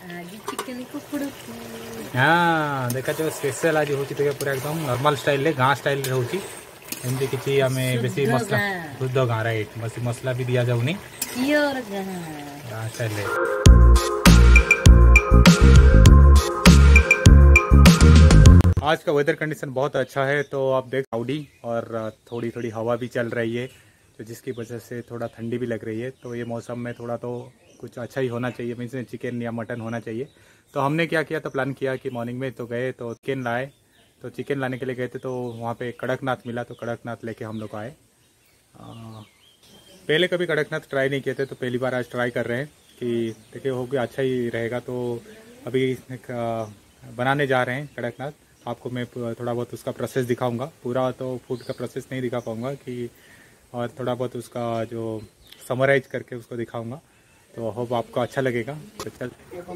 आज चिकन कुकुड़ हाँ देखा जो स्पेशल आज होची तो पूरा एकदम नॉर्मल स्टाइल रे गाँ स्टाइल रे होची एमती किछि हमें बेसी मसला शुद्ध गाँ राइट बस मसला भी दिया जाउनी प्योर गाँ स्टाइल रे। आज का वेदर कंडीशन बहुत अच्छा है तो आप देख क्लाउडी और थोड़ी थोड़ी हवा भी चल रही है तो जिसकी वजह से थोड़ा ठंडी भी लग रही है। तो ये मौसम में थोड़ा तो कुछ अच्छा ही होना चाहिए, मीन्स चिकन या मटन होना चाहिए। तो हमने क्या किया तो प्लान किया कि मॉर्निंग में तो गए तो चिकन लाए, तो चिकन लाने के लिए गए थे तो वहाँ पे कड़कनाथ मिला तो कड़कनाथ लेके हम लोग आए। पहले कभी कड़कनाथ ट्राई नहीं किए थे तो पहली बार आज ट्राई कर रहे हैं कि देखिए हो गया अच्छा ही रहेगा। तो अभी बनाने जा रहे हैं कड़कनाथ। आपको मैं थोड़ा बहुत उसका प्रोसेस दिखाऊंगा, पूरा तो फूड का प्रोसेस नहीं दिखा पाऊंगा कि, और थोड़ा बहुत उसका जो समराइज करके उसको दिखाऊंगा। तो होप आपको अच्छा लगेगा। तो चल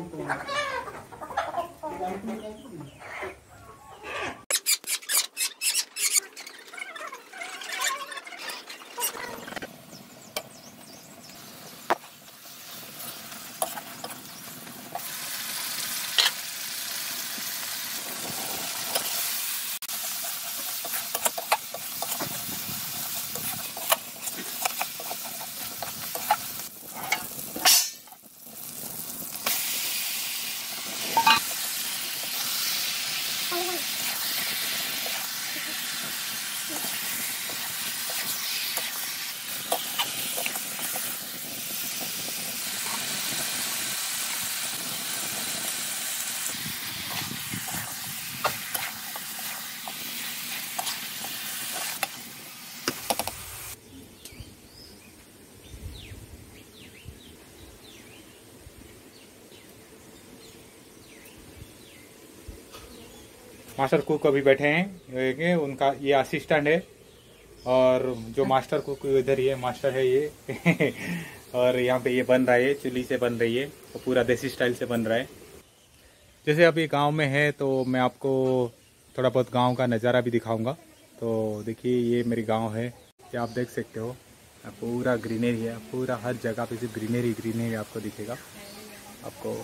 मास्टर कुक अभी बैठे हैं, उनका ये असिस्टेंट है और जो मास्टर कुक इधर ही है, मास्टर है ये और यहाँ पे ये बन रहा है, चूल्ही से बन रही है तो पूरा देसी स्टाइल से बन रहा है। जैसे अभी गांव में है तो मैं आपको थोड़ा बहुत गांव का नज़ारा भी दिखाऊंगा। तो देखिए ये मेरी गांव है, ये आप देख सकते हो पूरा ग्रीनरी है, पूरा हर जगह पे सिर्फ ग्रीनरी ग्रीनरी आपको दिखेगा। आपको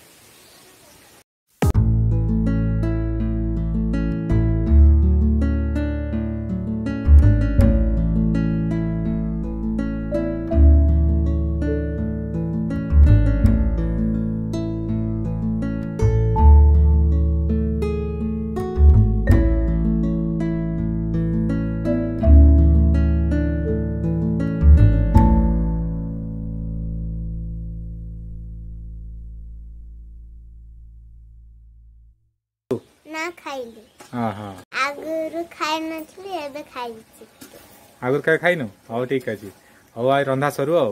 ना खाइली हाँ हाँ आगुरु खाइ नथली एबे खाइछि आगुर क्या खाइनु हौ ठीक अछि हौ आ रंधा सरू हौ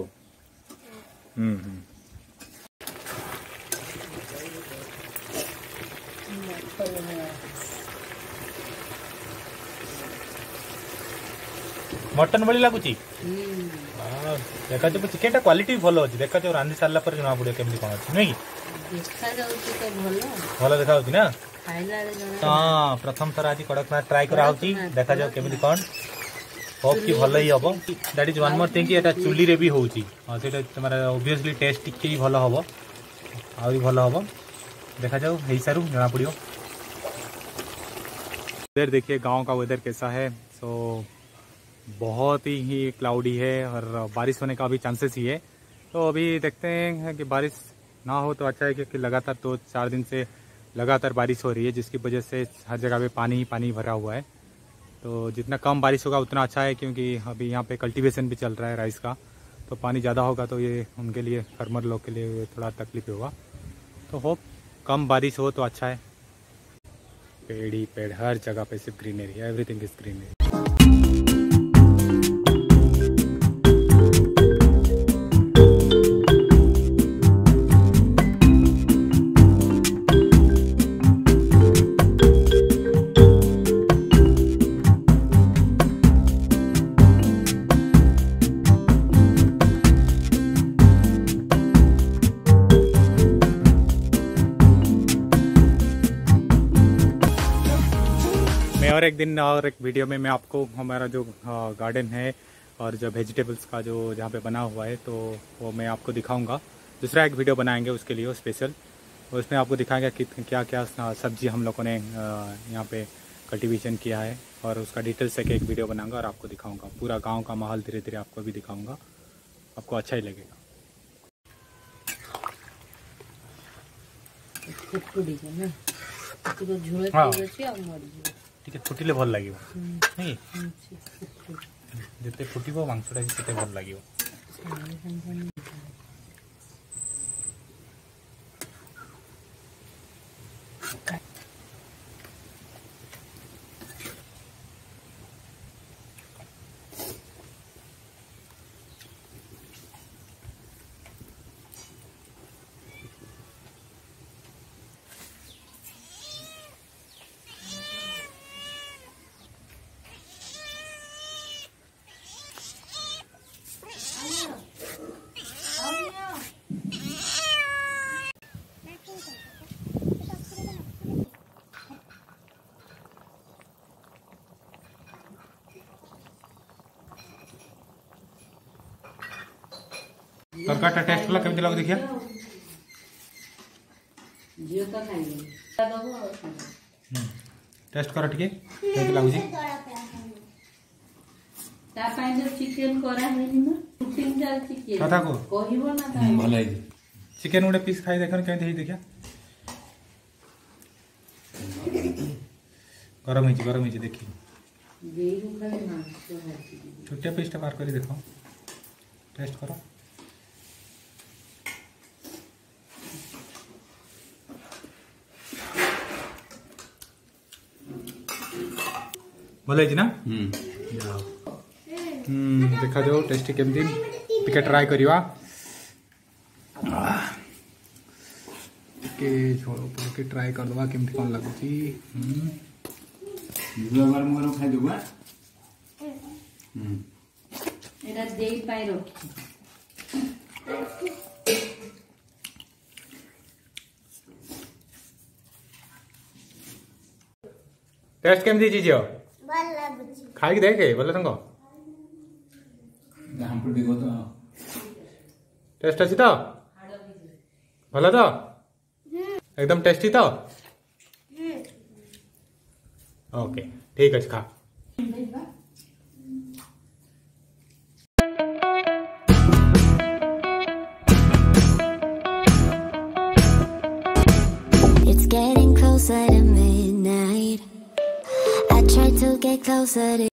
मटन भली लागुची देखा जो चिकेन टा क्वालिटी भलो अछि देखा जो रांधी सारला पर जना पड़े केमली कोन अछि नै देखा जाउची तो भलो भलो देखा होती ना खाइला रे जण हां प्रथम थर आज कड़कनाथ ट्राई करा होती देखा जाओ केमली कोन होप की भलो ही हबो। That is one more thing कि एटा चुल्ली रे भी होउची हां सेटा तमरा ऑब्वियसली टेस्ट टिके ही भलो हबो आउरी भलो हबो। देखा जाओ हेई सारू जना पड़ियो। इधर देखिए गांव का वेदर कैसा है। सो बहुत ही क्लाउडी है और बारिश होने का भी चांसेस ही है। तो अभी देखते हैं कि बारिश ना हो तो अच्छा है क्योंकि लगातार 2-4 दिन से लगातार बारिश हो रही है जिसकी वजह से हर जगह पे पानी ही पानी भरा हुआ है। तो जितना कम बारिश होगा उतना अच्छा है क्योंकि अभी यहाँ पे कल्टीवेशन भी चल रहा है राइस का। तो पानी ज़्यादा होगा तो ये उनके लिए फार्मर लोग के लिए थोड़ा तकलीफ होगा। तो होप कम बारिश हो तो अच्छा है। पेड़ ही पेड़ हर जगह पे सिर्फ ग्रीनरी, एवरीथिंग इज ग्रीनरी। और एक दिन और एक वीडियो में मैं आपको हमारा जो गार्डन है और जो वेजिटेबल्स का जो जहाँ पे बना हुआ है तो वो मैं आपको दिखाऊंगा। दूसरा एक वीडियो बनाएंगे उसके लिए स्पेशल। उसमें आपको दिखाएंगे कि क्या क्या सब्जी हम लोगों ने यहाँ पे कल्टीवेशन किया है, और उसका डिटेल से एक वीडियो बनाऊंगा और आपको दिखाऊंगा। पूरा गांव का माहौल धीरे धीरे आपको भी दिखाऊंगा, आपको अच्छा ही लगेगा। हाँ ଟିକେ ଫୁଟିଲେ ଭଲ ଲାଗିବ ନାଇଁ, ଯେତେ ଫୁଟିବ ମାଂସଟା ବି ସେତେ ଭଲ ଲାଗିବ। ତରକାରୀଟା ଟେଷ୍ଟ କଲା କେମିତି ଲାଗୁ ଦେଖିଆ। ଟେଷ୍ଟ କର ଟିକେ କେମିତି ଲାଗୁଛି। କଥା କହ ଭଲ ହେଇଛି। ଚିକେନ ଗୋଟେ ପିସ୍ ଖାଇ ଦେଖ କେମିତି ହେଇଛି ଦେଖିଆ। ଗରମ ହେଇଛି ଦେଖି। ଛୋଟିଆ ପିସ୍ଟା ବାହାର କରି ଦେଖ, ଟେଷ୍ଟ କର। ଭଲ ହେଇଛି ନା। ଦେଖାଯାଉ ଟେଷ୍ଟି କେମିତି, ଟିକେ ଟ୍ରାଏ କରିବା। ଟିକେ ଝୋଳ ଟିକେ ଟ୍ରାଏ କରିଦେବା କେମିତି କ'ଣ ଲାଗୁଛି। ଖାଇଦେବୁ। टेस्ट केमती जी झियो ଭଲ ଲାଗୁଛି। खाई देखे बोले संग टेस्ट अच्छी तो भल तो एकदम टेस्टी तो ओके ठीक अच्छे खा। It's getting closer to midnight. I try to get closer to